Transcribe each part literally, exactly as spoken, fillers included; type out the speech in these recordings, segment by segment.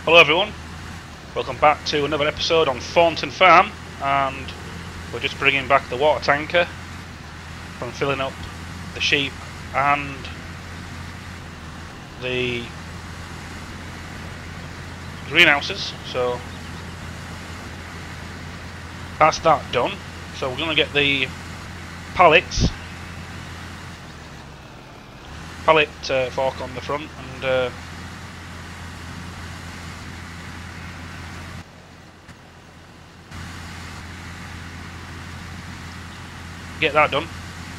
Hello everyone, welcome back to another episode on Thornton Farm, and we're just bringing back the water tanker from filling up the sheep and the greenhouses. So that's that done. So we're going to get the pallets, pallet uh, fork on the front and uh, get that done.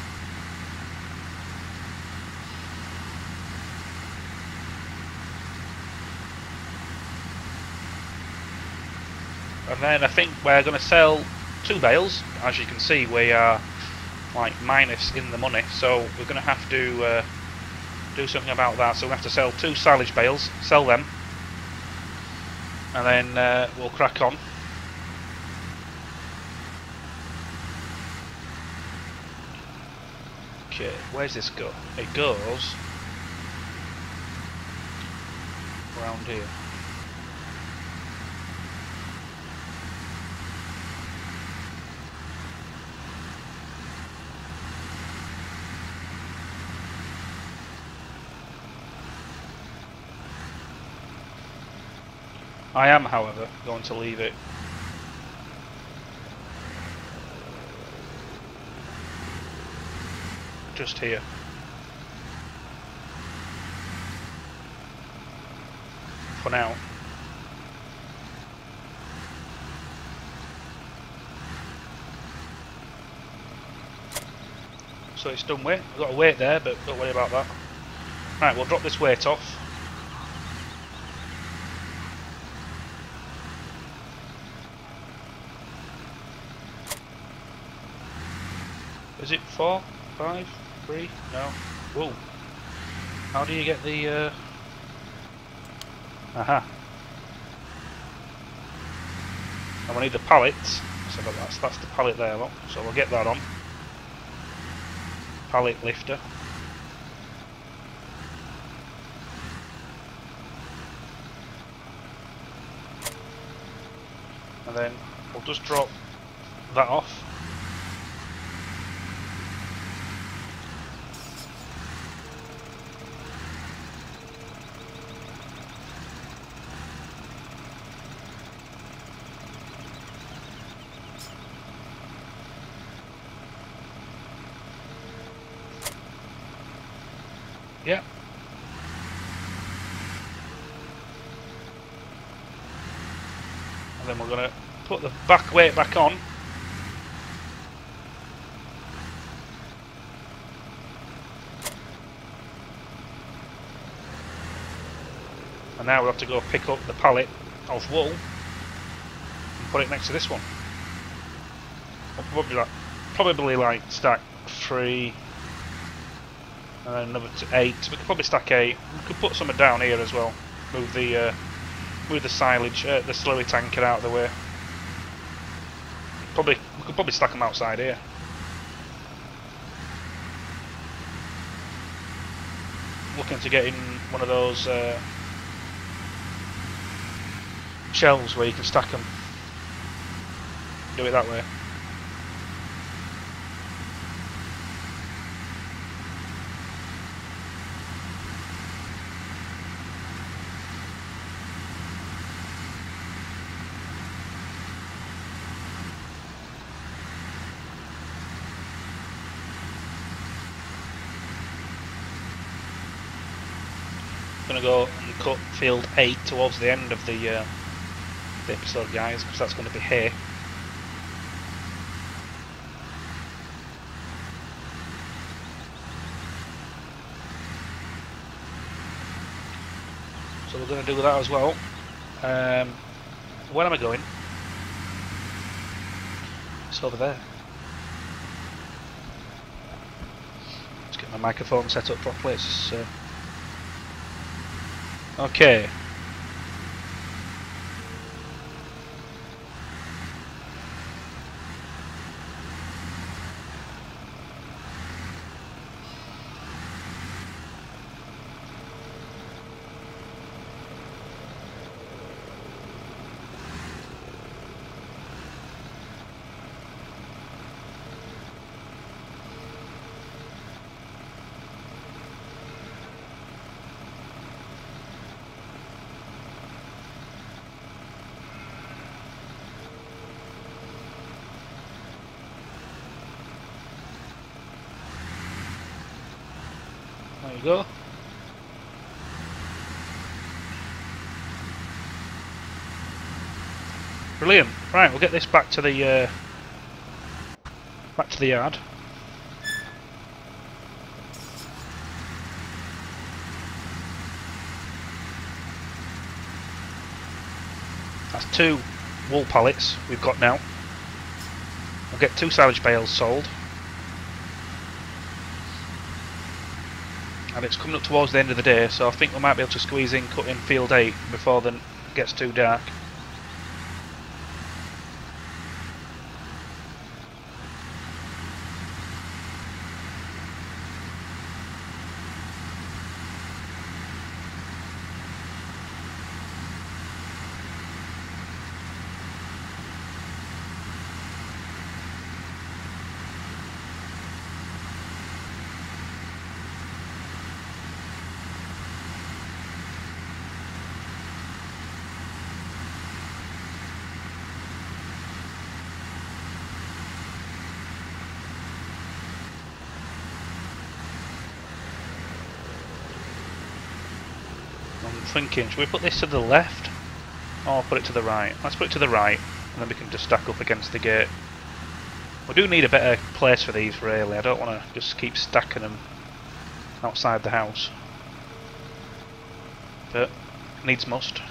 And then I think we're going to sell two bales. As you can see, we are like minus in the money, so we're going to have to uh, do something about that. So we have to sell two silage bales, sell them, and then uh, we'll crack on. Okay, where's this go? It goes around here. I am, however, going to leave it just here. For now. So it's done with. We've got a weight there, but don't worry about that. Right, we'll drop this weight off. Is it four? Five? Three? No. Whoa. How do you get the uh aha. And we need the pallets. So that's that's the pallet there, look. So we'll get that on. Pallet lifter. And then we'll just drop that off. Yeah. And then we're going to put the back weight back on. And now we'll have to go pick up the pallet of wool and put it next to this one. We'll probably like, probably like stack three. And then another to eight. We could probably stack eight. We could put some down here as well. Move the uh, move the silage, uh, the slurry tanker out of the way. Probably we could probably stack them outside here. Looking to get in one of those uh, shelves where you can stack them. Do it that way. Going to go and cut field eight towards the end of the, uh, the episode, guys, because that's going to be hay. So we're going to do that as well. Um, where am I going? It's over there. Let's get my microphone set up properly. It's, uh, okay. There you go. Brilliant. Right, we'll get this back to the uh, back to the yard. That's two wool pallets we've got now. We'll get two silage bales sold. And it's coming up towards the end of the day, so I think we might be able to squeeze in cut in field eight before then it gets too dark. I'm thinking, should we put this to the left or put it to the right? Let's put it to the right and then we can just stack up against the gate. We do need a better place for these really. I don't want to just keep stacking them outside the house, but needs must.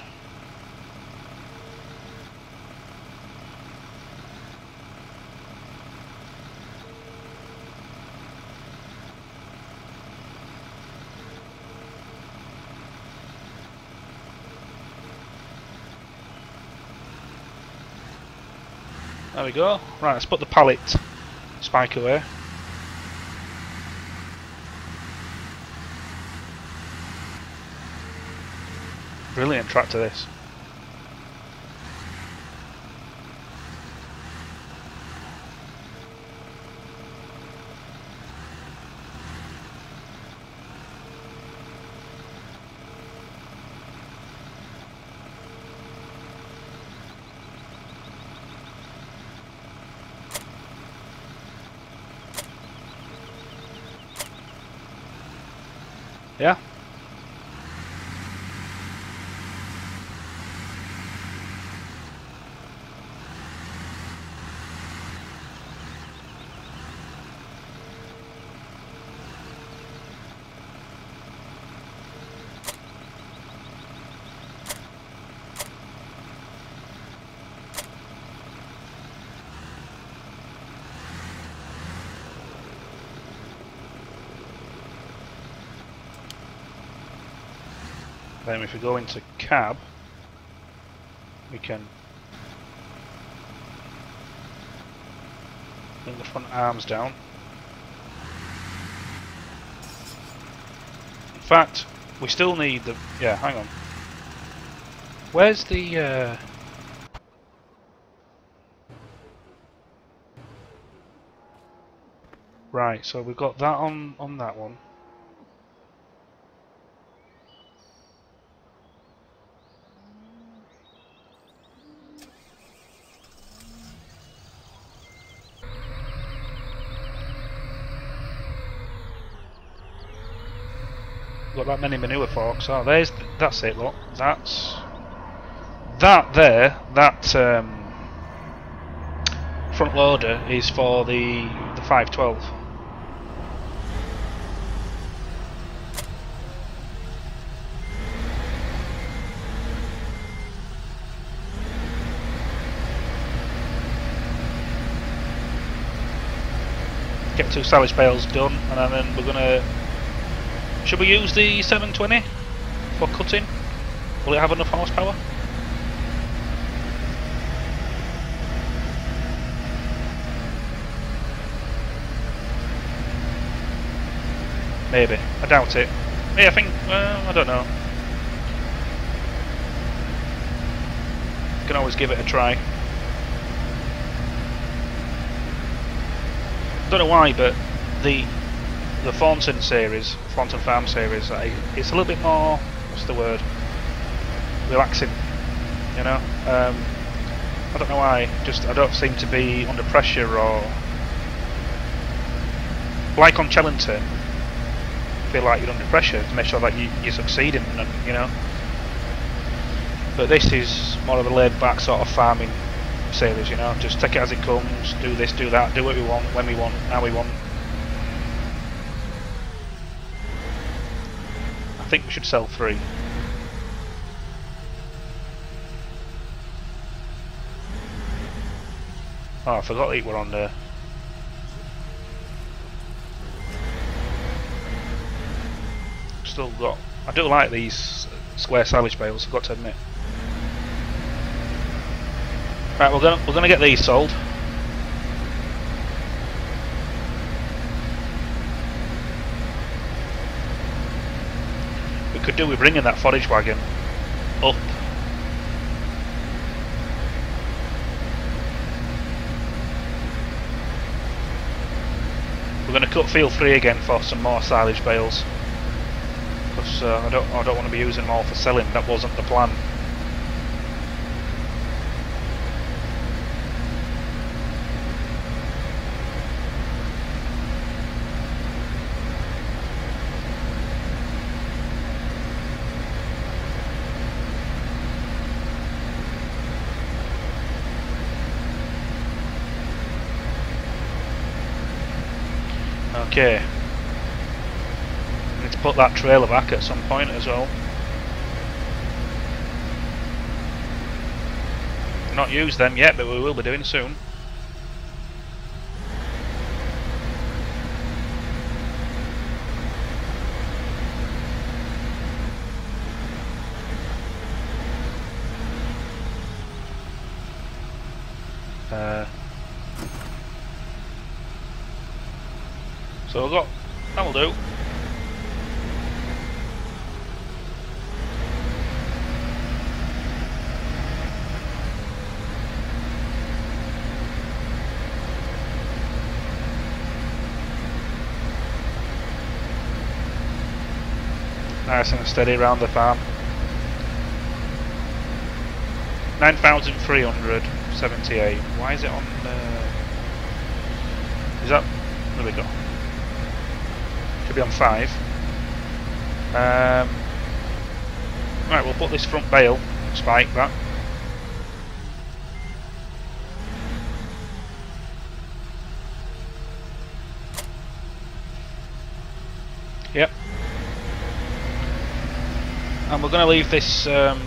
There we go. Right, let's put the pallet spike away. Brilliant tractor this. Yeah. Then if we go into cab, we can bring the front arms down. In fact, we still need the... yeah, hang on. Where's the... Uh, right, so we've got that on, on that one. Got that many manure forks. Oh, there's th that's it. Look, that's that there. That um, front loader is for the the five twelve. Get two silage bales done, and then we're gonna. Should we use the seven twenty for cutting? Will it have enough horsepower? Maybe. I doubt it. Yeah, I think. Well, I don't know. You can always give it a try. I don't know why, but the the Thornton series, Thornton Farm series, I, it's a little bit more, what's the word, relaxing, you know. Um, I don't know why, just I don't seem to be under pressure, or like on Chellington, feel like you're under pressure to make sure that you, you're succeeding, and, you know. But this is more of a laid-back sort of farming series, you know. Just take it as it comes, do this, do that, do what we want, when we want, how we want. I think we should sell three. Oh, I forgot that we're on there. Still got. I do like these square silage bales, I've got to admit. Right, we're gonna we're gonna get these sold. We could do with bringing that forage wagon up. We're going to cut field three again for some more silage bales, because uh, I don't I don't want to be using them all for selling. That wasn't the plan. Okay. Need to put that trailer back at some point as well. Not used them yet, but we will be doing soon. Uh, so we've got, that'll do. Nice and steady around the farm. nine thousand three hundred seventy-eight. Why is it on? Uh, is that? There we go. Should be on five. Um, right, we'll put this front bale, spike that. Yep. And we're going to leave this. Um,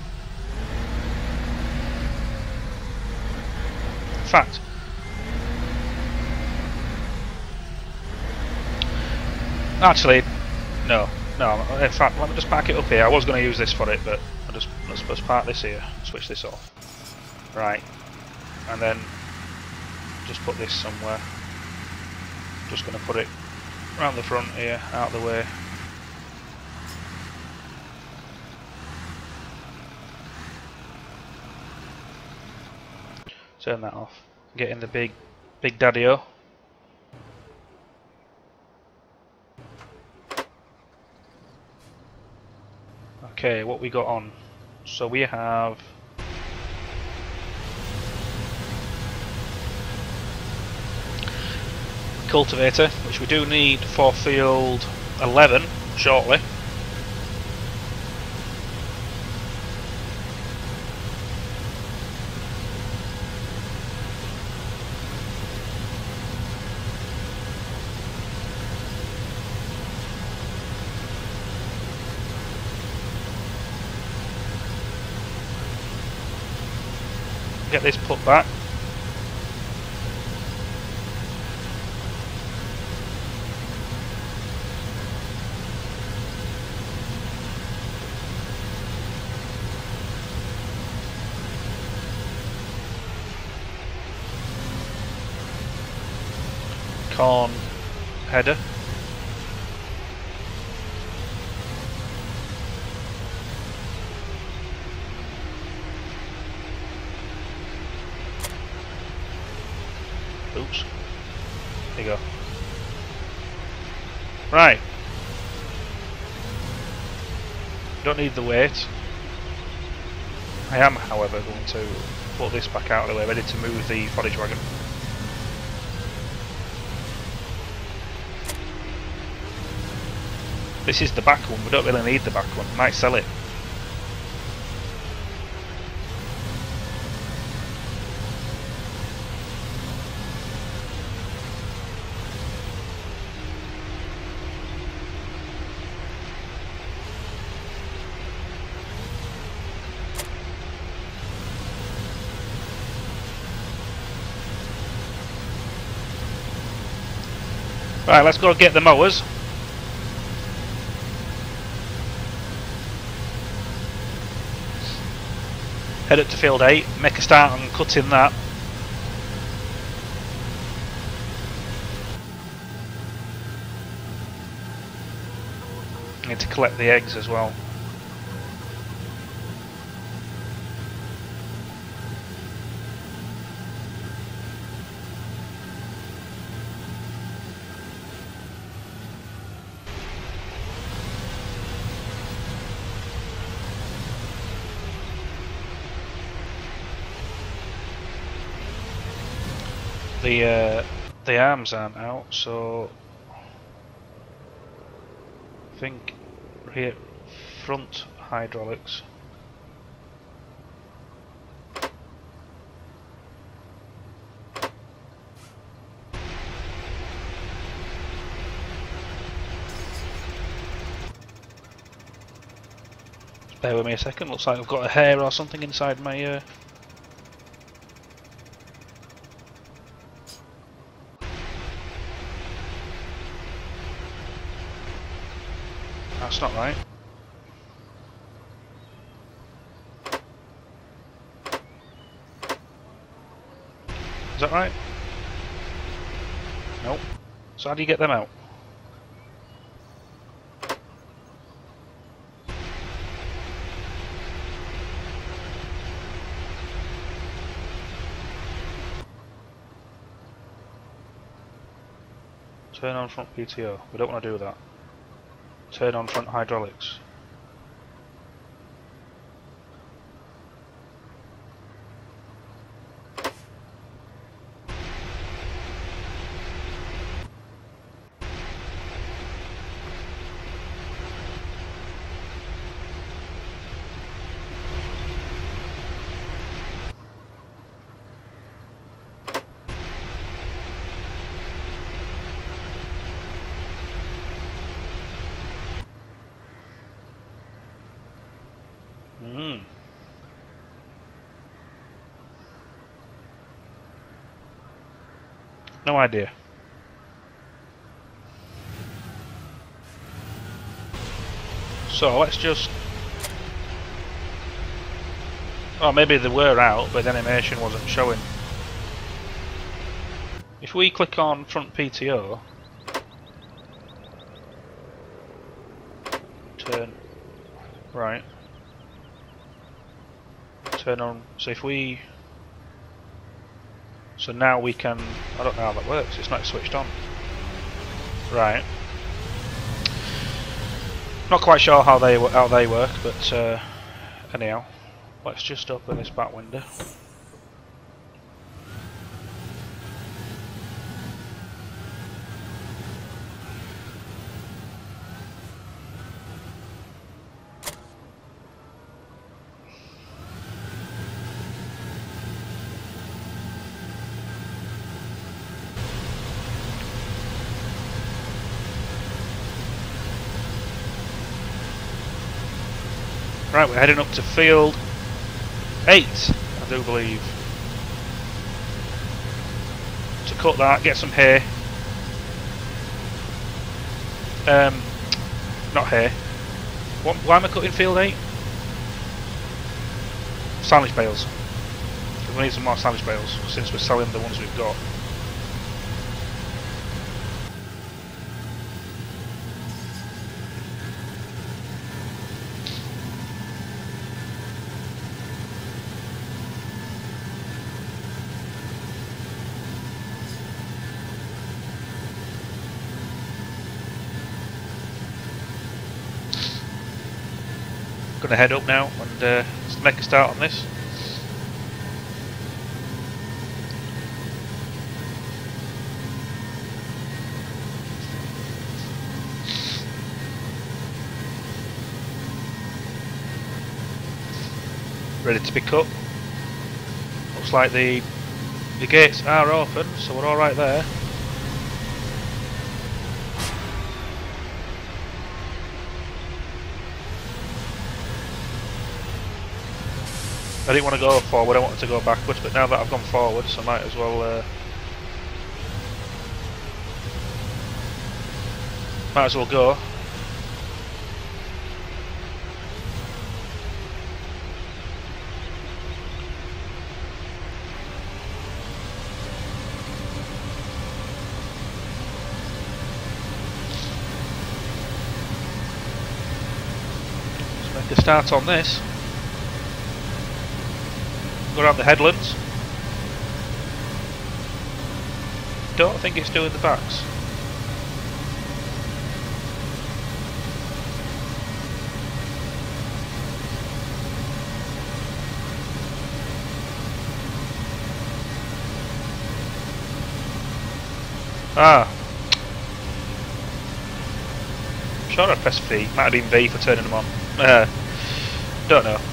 in fact, actually, no, no. In fact, let me just park it up here. I was going to use this for it, but I'll just let's just park this here. Switch this off. Right, and then just put this somewhere. Just going to put it around the front here, out of the way. Turn that off. Get in the big, big daddy-o. Okay, what we got on? So we have cultivator, which we do need for field eleven shortly. Get this put back. Corn header. Oops. There you go. Right. Don't need the weight. I am, however, going to put this back out of the way, ready to move the forage wagon. This is the back one, we don't really need the back one, might sell it. Right, let's go get the mowers. Head up to field eight, make a start on cutting that. Need to collect the eggs as well. The uh, the arms aren't out, so I think rear front hydraulics. Just bear with me a second. Looks like I've got a hair or something inside my ear. That's not right. Is that right? Nope. So how do you get them out? Turn on front P T O. We don't want to do that. Turn on front hydraulics. Hmm. No idea. So let's just... Oh, maybe they were out, but the animation wasn't showing. If we click on front P T O, turn right, turn on. So if we, so now we can. I don't know how that works. It's not switched on. Right. Not quite sure how they how they work, but uh, anyhow, let's just open this back window. Right, we're heading up to field eight, I do believe. To cut that, get some hay. Um, not hay. What, why am I cutting field eight? Silage bales. We need some more silage bales since we're selling the ones we've got. Gonna head up now and uh, make a start on this. ready to be cut. Looks like the the gates are open, so we're all right there. I didn't want to go forward, I wanted to go backwards, but now that I've gone forward, so I might as well uh, might as well go. Let's make a start on this. Go around the headlands. Don't think it's doing the backs. Ah. I'm sure I pressed V. Might have been V for turning them on. Uh, don't know.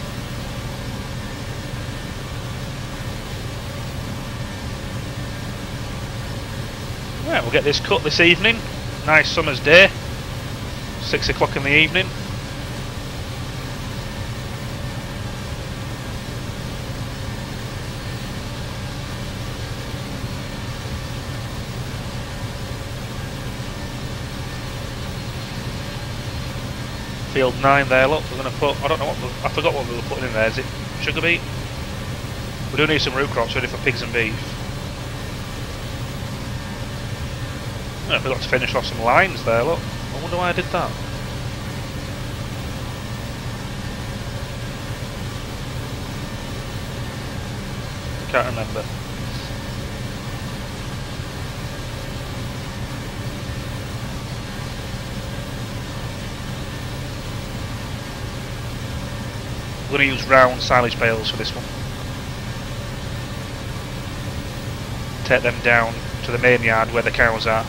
Right, we'll get this cut this evening. Nice summer's day. Six o'clock in the evening. Field nine there, look, we're going to put, I don't know what, I forgot what we were putting in there, is it sugar beet? We do need some root crops ready for pigs and beef. I forgot to finish off some lines there, look. I wonder why I did that. Can't remember. We're going to use round silage bales for this one. Take them down to the main yard where the cows are.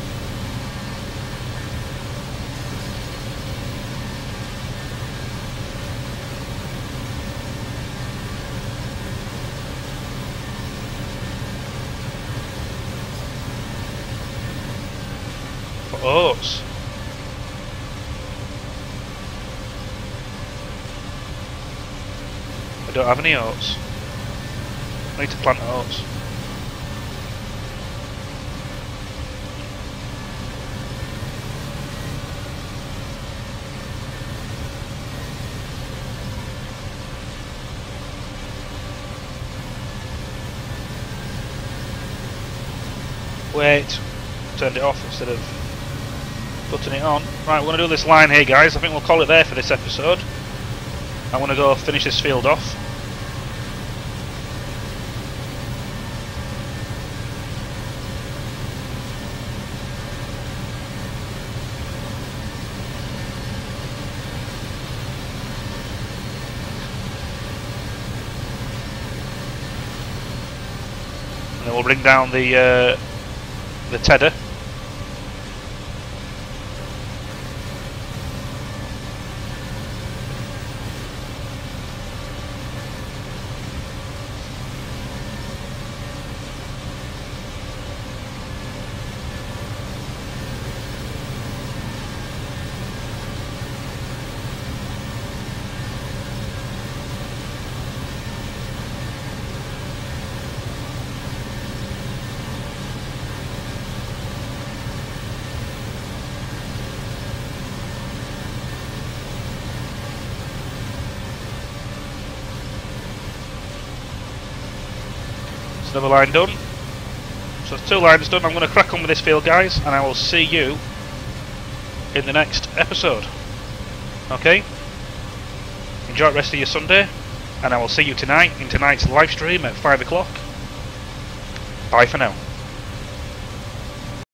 For oats. I don't have any oats. I need to plant oats. Wait, turned it off instead of putting it on. Right, we're going to do this line here, guys. I think we'll call it there for this episode. I'm going to go finish this field off. And then we'll bring down the uh, the tedder. Another line done. So it's two lines done. I'm going to crack on with this field, guys, and I will see you in the next episode. Okay? Enjoy the rest of your Sunday, and I will see you tonight in tonight's live stream at five o'clock. Bye for now.